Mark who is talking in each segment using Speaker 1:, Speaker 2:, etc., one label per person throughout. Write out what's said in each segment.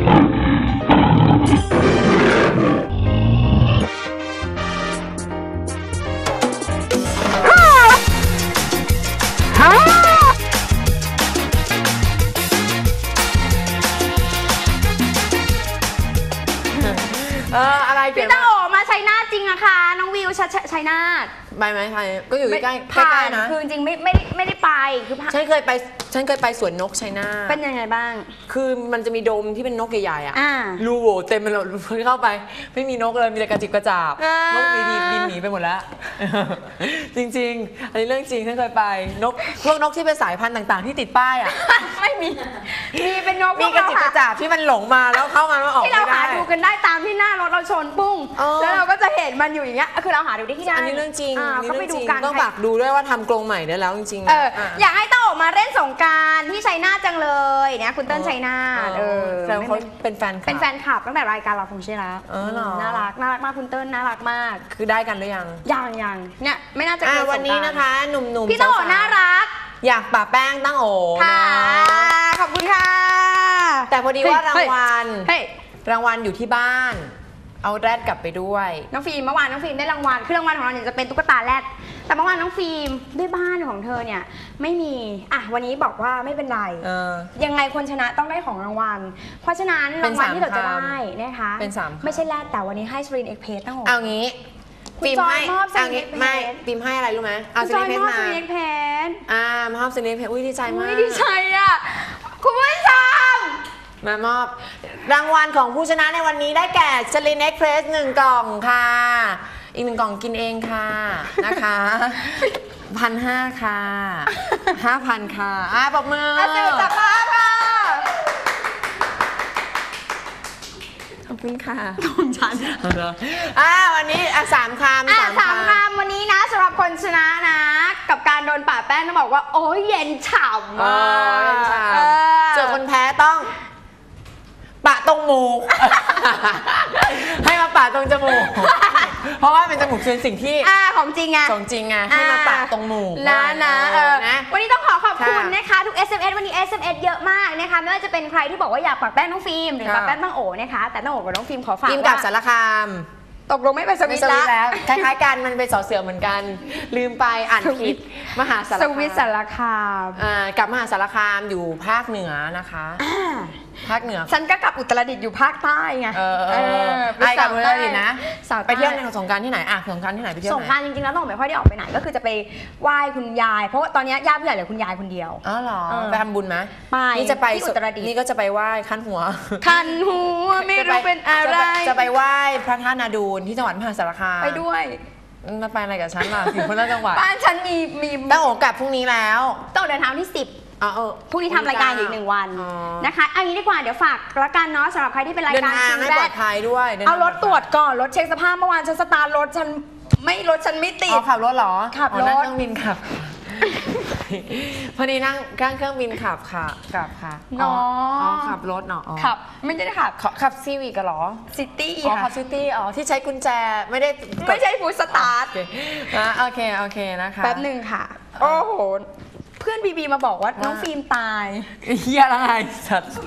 Speaker 1: อะไรพี่ต้าโอมาชัยนาทจริงอะค่ะน้องวิวชัยนาท
Speaker 2: ไปไหมใครก็อยู่ใกล้ๆนะ
Speaker 1: คือจริงไม่ได้ไปคือ
Speaker 2: ฉันเคยไปสวนนกชัยนาท
Speaker 1: เป็นยังไงบ้าง
Speaker 2: คือมันจะมีโดมที่เป็นนกใหญ่ๆอ่ะรูโหว่เต็มไปหมดเข้าไปไม่มีนกเลยมีแต่กระจิบกระจาบนกบินหนีไปหมดแล้วจริงๆอันนี้เรื่องจริงฉันเคยไปนกพวกนกที่เป็นสายพันธุ์ต่างๆที่ติดป้ายอ่ะ
Speaker 1: ไม่มีเป็นนก
Speaker 2: มีกระจิบกระจาบที่มันหลงมาแล้วเข้ามาแล้วออกไม่ได้
Speaker 1: ที่เราหาดูกันได้ตามที่หน้ารถเราชนปุ้งแล้วเราก็จะเห็นมันอยู่อย่างเงี้ยคือเราหาดูได้ที่ไหน
Speaker 2: อันนี้เรื่องจริง
Speaker 1: ก็ไปดูกัน
Speaker 2: ต้องฝากดูด้วยว่าทำกรงใหม่ได้แล้วจริง
Speaker 1: ๆอยากให้ต้าออกมาเล่นสงกรานต์ที่ชัยนาทจังเลยเนี่ยคุณเติ้ลชัยนาท
Speaker 2: แล้วเขาเป็นแฟน
Speaker 1: คลับตั้งแต่รายการเราคงใช่แล้วน่ารักมากคุณเติ้ลน่ารักมาก
Speaker 2: คือได้กันหรือยัง
Speaker 1: เนี่ยไม่น่าจะเกิน
Speaker 2: วันนี้นะคะหนุ่มๆ
Speaker 1: พี่ต้าอน่ารัก
Speaker 2: อยากปะแป้งตั้งโอ
Speaker 1: ค่ะขอบคุณค่ะ
Speaker 2: แต่พอดีว่ารางวัลอยู่ที่บ้านเอาแรดกลับไปด้วย
Speaker 1: น้องฟิล์มเมื่อวานน้องฟิล์มได้รางวัลคือรางวัลของเราเนี่ยจะเป็นตุ๊กตาแรดแต่เมื่อวานน้องฟิล์มด้วยบ้านของเธอเนี่ยไม่มีวันนี้บอกว่าไม่เป็นไรยังไงคนชนะต้องได้ของรางวัลเพราะฉะนั้นรางวัลที่เราจะได้นะคะไม่ใช่แรดแต่วันนี้ให้สรินเอ็กเพสตั้ง
Speaker 2: เอางี้ฟิล์มให้เอางี้ไม่ฟิล์มให้อะไรรู้ไหมเอาสรินเอ็กเพสมามาให้สรินเอ็กเพสอุ้ยดีใจมาก
Speaker 1: ดีใจอ่ะคุณผู้ชม
Speaker 2: มามอบรางวัลของผู้ชนะในวันนี้ได้แก่สลินเอ็กเพรส1 กล่องค่ะอีก1 กล่องกินเองค่ะนะคะ1,500ค่ะ5,000ค่ะปรบมือ
Speaker 1: เสร็จจากบ้านค่ะ
Speaker 2: ขอบคุณค่ะ
Speaker 1: ของฉัน
Speaker 2: วันนี้3 คำ
Speaker 1: วันนี้นะสำหรับคนชนะนะกับการโดนปะแป้งต้องบอกว่าโอ้ยเย็นฉ่ำ
Speaker 2: ส่วนคนแพ้ต้องปะตรงหมูกให้มาปะตรงจมูกเพราะว่าเป็นจมูกเป็นสิ่งที่
Speaker 1: ของจริงไง
Speaker 2: ให้มาปะตรงหมูก
Speaker 1: นะวันนี้ต้องขอบคุณนะคะทุก SMS วันนี้ SMS เยอะมากนะคะไม่ว่าจะเป็นใครที่บอกว่าอยากปะแป้งน้องฟิล์มหรือปะแป้งตั้งโอนะคะแต่ตั้งโอกับน้องฟิล์มขอฝาก
Speaker 2: ฟิล์มกับสารคาม
Speaker 1: ตกลงไม่ไปสวิต
Speaker 2: แล้วคล้ายๆกันมันเป็นสอเสือเหมือนกันลืมไปอ่านผิดมหาสารคาม
Speaker 1: สวิตสารคาม
Speaker 2: กับมหาสารคามอยู่ภาคเหนือนะคะภาคเหนือ
Speaker 1: ฉันก็กลับอุตรดิตถ์อยู่ภาคใต้ไง
Speaker 2: ไปกับอุตรดิตถ์นะไปเที่ยวในสงกรานต์ที่ไหนสงกรานต์ที่ไหนไปเที่ยว
Speaker 1: สงกรานต์จริงๆแล้วต้องไม่ค่อยได้ออกไปไหนก็คือจะไปไหว้คุณยายเพราะตอนนี้ญาติผู้ใหญ่เหลือคุณยายคนเดียว
Speaker 2: เหรอไปทำบุญไหม
Speaker 1: ไป
Speaker 2: นี่จะไป
Speaker 1: อุตรดิตถ์
Speaker 2: นี่ก็จะไปไหว้คันหัว
Speaker 1: ไม่รู้เป็นอะไร
Speaker 2: จะไปไหว้พระธาตุนาดูลที่จังหวัดมหาสารคาม
Speaker 1: ไปด้วย
Speaker 2: มาไปอะไรกับฉันล่ะอยู่คนละจังหวัด
Speaker 1: บ้านฉันมี
Speaker 2: ตั้งโอกาสพรุ่งนี้แล้ว
Speaker 1: ต้องเดินทางที่10พรุ่งนี้ทำรายการอีก1 วันนะคะอันนี้ดีกว่าเดี๋ยวฝากละกันเนาะสำหรับใครที่เป็นรายการ
Speaker 2: ให้ปลอดภัยด้วย
Speaker 1: เอารถตรวจก่อนรถเช็คสภาพเมื่อวานฉันสตาร์ทรถฉันไม่ติด
Speaker 2: ขับรถเหรอ
Speaker 1: ขับรถ
Speaker 2: นั่งเครื่องบินขับพอดีนั่งเครื่องบินขับค่ะกลับค่ะขับรถเนาะ
Speaker 1: ขับไม่ได้
Speaker 2: ขับซีวิกเหรอ
Speaker 1: ซิตี้
Speaker 2: ขับซิตี้ที่ใช้กุญแจไม่
Speaker 1: ใช่ฟูดสตาร์ท
Speaker 2: โอเคนะคะ
Speaker 1: แป๊บนึงค่ะโอ้โหเพื่อนบีมาบอกว่าน้องฟิล์มตาย
Speaker 2: เฮียอะไรสัตว์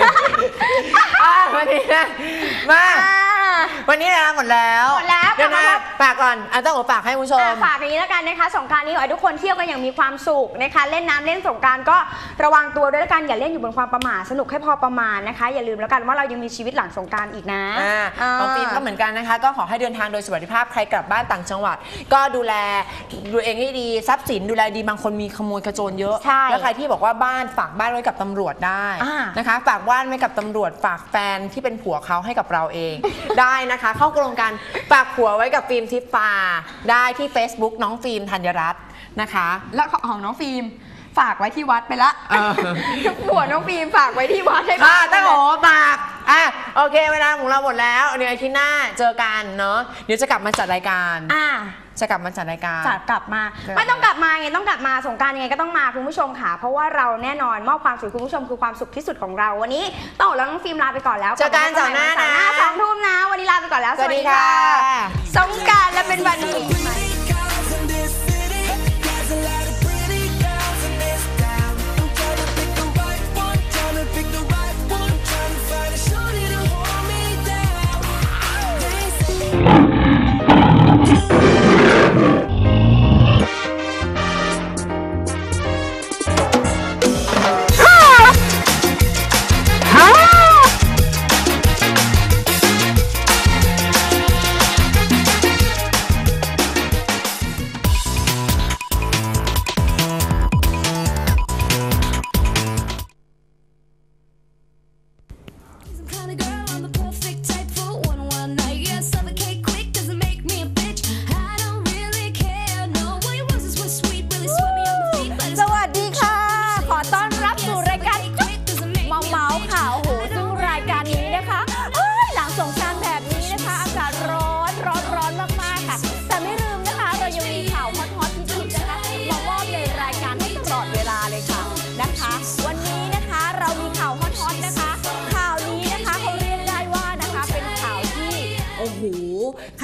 Speaker 2: วันนี้นะมาวันนี้นะหมดแล้วเดี๋ยวนะฝากก่อนต้องฝากให้ผู้ชม
Speaker 1: ฝากอย่างนี้แล้วกันนะคะสงกรานต์นี้ขอให้ทุกคนเที่ยวกันอย่างมีความสุขนะคะเล่นน้ำเล่นสงกรานต์ก็ระวังตัวด้วยแล้วกันอย่าเล่นอยู่บนความประมาทสนุกให้พอประมาณนะคะอย่าลืมแล้วกันว่าเรายังมีชีวิตหลังสงกรานต์อีกนะ
Speaker 2: น้องฟิล์มก็เหมือนกันนะคะก็ขอให้เดินทางโดยสวัสดิภาพใครกลับบ้านต่างจังหวัดก็ดูแลตัวเองให้ดีทรัพย์สินดูแลดีบางคนมีขโมยขโจรเยอะแล้วใครที่บอกว่าบ้านฝากบ้านไว้กับตำรวจได้นะคะฝากบ้านไว้กับตำรวจฝากแฟนที่เป็นผัวเขาให้กับเราเองได้นะคะเข้าโครงการฝากผัวไว้กับฟิล์มทิพย์ฟ้าได้ที่ Facebook น้องฟิล์มธัญรัตน์นะคะ
Speaker 1: แล้วของน้องฟิล์มฝากไว้ที่วัดไปละผัวน้องฟิล์มฝากไว้ที่วัดให้
Speaker 2: บ้านตั้งโหฝากโอเคเวลาของเราหมดแล้วเดี๋ยวอาทิตย์หน้าเจอกันเนาะเดี๋ยวจะกลับมาจัดรายการจะกลับมาจัดรายการ
Speaker 1: กลับมาไม่ต้องกลับมาไงต้องกลับมาสงกรานต์ยังไงก็ต้องมาคุณผู้ชมค่ะเพราะว่าเราแน่นอนมอบความสุขคุณผู้ชมคือความสุขที่สุดของเราวันนี้ต้องแล้วน้องฟิล์มลาไปก่อนแล้ว
Speaker 2: เจอกันเสาร์หน้านะ
Speaker 1: 2 ทุ่มนะวันนี้ลาไปก่อนแล้วสวัสดีค่ะสงกรานต์และเป็นวันดี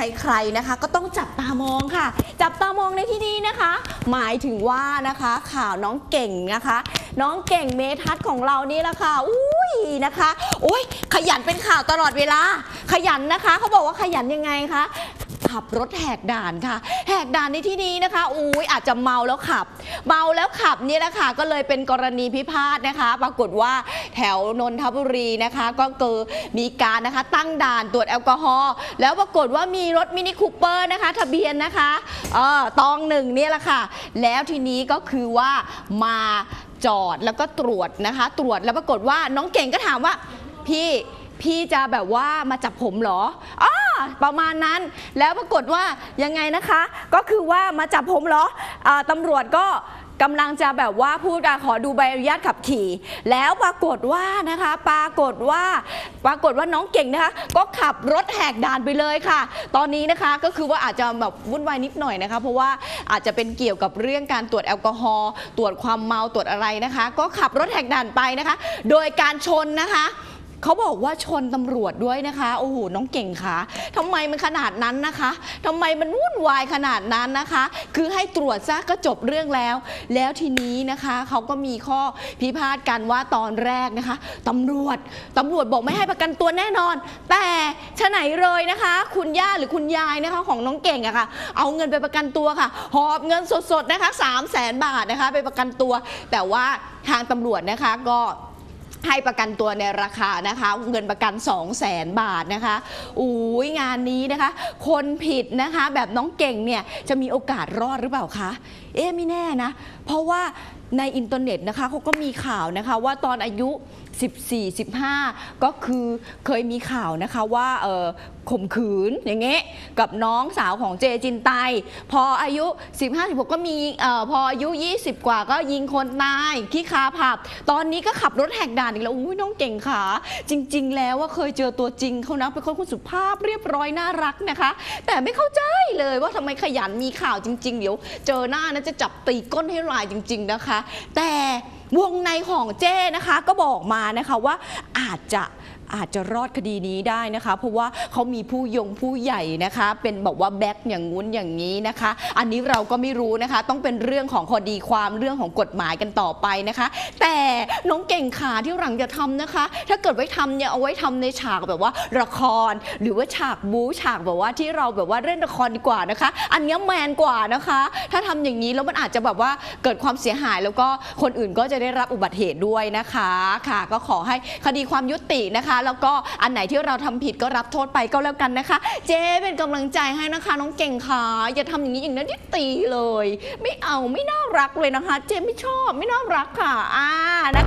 Speaker 3: ใครๆนะคะก็ต้องจับตามองค่ะจับตามองในที่นี้นะคะหมายถึงว่านะคะข่าวน้องเก่งนะคะน้องเก่งเมทัศน์ของเรานี่แหละค่ะอุ้ยนะคะอุ้ยขยันเป็นข่าวตลอดเวลาขยันนะคะเขาบอกว่าขยันยังไงคะขับรถแหกด่านค่ะแหกด่านในที่นี้นะคะอุ้ยอาจจะเมาแล้วขับนี่แหละค่ะก็เลยเป็นกรณีพิพาทนะคะปรากฏว่าแถวนนทบุรีนะคะก็เกิดมีการนะคะตั้งด่านตรวจแอลกอฮอล์แล้วปรากฏว่ามีรถมินิคูเปอร์นะคะทะเบียนนะคะตองหนึ่งเนี่ยแหละค่ะแล้วทีนี้ก็คือว่ามาจอดแล้วก็ตรวจนะคะตรวจแล้วปรากฏว่าน้องเก่งก็ถามว่าพี่จะแบบว่ามาจับผมเหรอประมาณนั้นแล้วปรากฏว่ายังไงนะคะก็คือว่ามาจับผมเหรอตำรวจก็กำลังจะแบบว่าพูดขอดูใบอนุญาตขับขี่แล้วปรากฏว่านะคะปรากฏว่าน้องเก่งนะคะก็ขับรถแหกด่านไปเลยค่ะตอนนี้นะคะก็คือว่าอาจจะแบบวุ่นวายนิดหน่อยนะคะเพราะว่าอาจจะเป็นเกี่ยวกับเรื่องการตรวจแอลกอฮอล์ตรวจความเมาตรวจอะไรนะคะก็ขับรถแหกด่านไปนะคะโดยการชนนะคะเขาบอกว่าชนตำรวจด้วยนะคะโอ้โหน้องเก่งคะทำไมมันขนาดนั้นนะคะทำไมมันวุ่นวายขนาดนั้นนะคะคือให้ตรวจซะก็จบเรื่องแล้วทีนี้นะคะเขาก็มีข้อพิพาทกันว่าตอนแรกนะคะตำรวจบอกไม่ให้ประกันตัวแน่นอนแต่ฉะไหนเลยนะคะคุณย่าหรือคุณยายนะคะของน้องเก่งอะค่ะเอาเงินไปประกันตัวค่ะหอบเงินสดๆนะคะ300,000 บาทนะคะไปประกันตัวแต่ว่าทางตำรวจนะคะก็ให้ประกันตัวในราคานะคะเงินประกัน200,000 บาทนะคะอุ้ยงานนี้นะคะคนผิดนะคะแบบน้องเก่งเนี่ยจะมีโอกาสรอดหรือเปล่าคะไม่แน่นะเพราะว่าในอินเทอร์เน็ตนะคะเขาก็มีข่าวนะคะว่าตอนอายุ14-15ก็คือเคยมีข่าวนะคะว่าข่มขืนอย่างเงี้ยกับน้องสาวของเจจินไตพออายุ15-16ก็มีพออายุ20กว่าก็ยิงคนตายที่คาผับตอนนี้ก็ขับรถแหกด่านอีกแล้วอุ้ยน้องเก่งขาจริงๆแล้วว่าเคยเจอตัวจริงเขานะเป็นคนสุภาพเรียบร้อยน่ารักนะคะแต่ไม่เข้าใจเลยว่าทำไมขยันมีข่าวจริงๆเดี๋ยวเจอหน้านะจะจับตีก้นให้ลายจริงๆนะคะแต่วงในของเจ้นะคะก็บอกมานะคะว่าอาจจะรอดคดีนี้ได้นะคะเพราะว่าเขามีผู้ใหญ่นะคะเป็นบอกว่าแบ็คอย่างงู้นอย่างนี้นะคะอันนี้เราก็ไม่รู้นะคะต้องเป็นเรื่องของคดีความเรื่องของกฎหมายกันต่อไปนะคะแต่น้องเก่งขาที่หลังจะทำนะคะถ้าเกิดไว้ทำเนี่ยเอาไว้ทำในฉากแบบว่าละครหรือว่าฉากบู๊ฉากแบบว่าที่เราแบบว่าเล่นละครดีกว่านะคะอันนี้แมนกว่านะคะถ้าทำอย่างนี้แล้วมันอาจจะแบบว่าเกิดความเสียหายแล้วก็คนอื่นก็จะได้รับอุบัติเหตุด้วยนะคะค่ะก็ขอให้คดีความยุตินะคะแล้วก็อันไหนที่เราทำผิดก็รับโทษไปก็แล้วกันนะคะเจ๊เป็นกำลังใจให้นะคะน้องเก่งค่ะอย่าทำอย่างนี้อีกนะที่ตีเลยไม่เอาไม่น่ารักเลยนะคะเจ๊ไม่ชอบไม่น่ารักค่ะนะ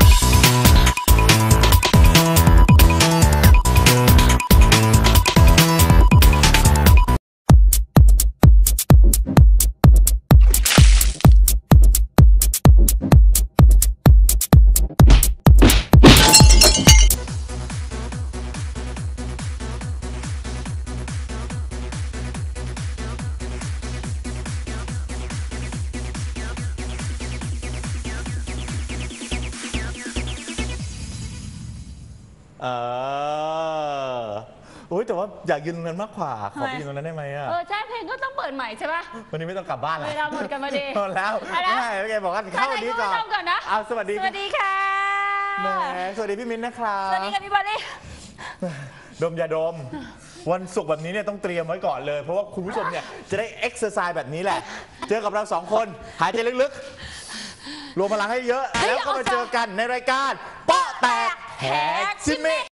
Speaker 4: โอ้ยแต่ว่าอยากยืนตรงนั้นมากกว่าขอไปยืนตรงนั้นได้ไหมอ่ะ
Speaker 5: ใช่เพลงก็ต้องเปิดใหม่ใช่ป่ะ
Speaker 4: วันนี้ไม่ต้องกลับบ้านแล้ว
Speaker 5: เวลาหมดกันมาดี
Speaker 4: แล้วไม่แกบอกว่าเข้าวันนี้ก่อนนะสวัสดี
Speaker 5: ค่ะ
Speaker 4: แหมสวัสดีพี่มิ้นนะครับ
Speaker 5: สวัสดีค่ะพี่บอลลี่
Speaker 4: ดมยาดมวันศุกร์แบบนี้เนี่ยต้องเตรียมไว้ก่อนเลยเพราะว่าคุณผู้ชมเนี่ยจะได้เอ็กซ์ไซส์แบบนี้แหละเจอกับเรา2 คนหายใจลึกๆรวมพลังให้เยอะแล้วก็มาเจอกันในรายการเปาะแตกแหกชิมิ